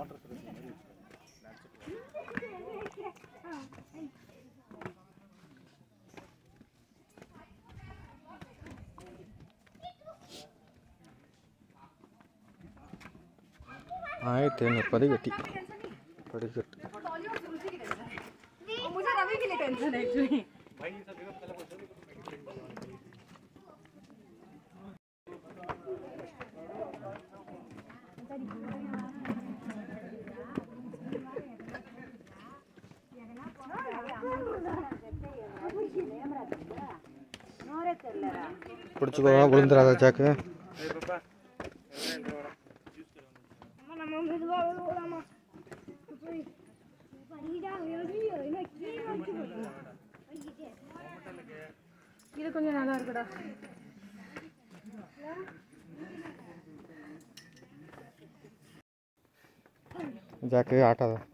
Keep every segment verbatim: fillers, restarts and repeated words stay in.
आए थे पड़ीगट्टी पड़ीगट्टी मुझे रवि के लिए टेंशन है एक्चुअली பிடிச்சுக்கோ விழுந்துடாத சாக்கு இது கொஞ்சம் நல்லா இருக்குடா जाके आटा था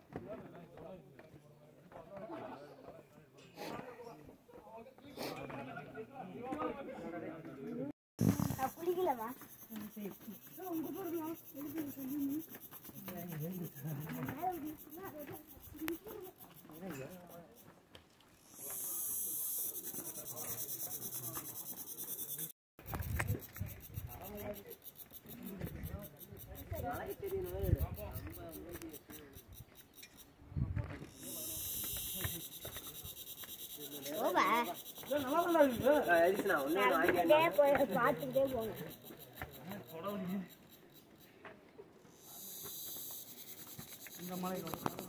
இந்த மலை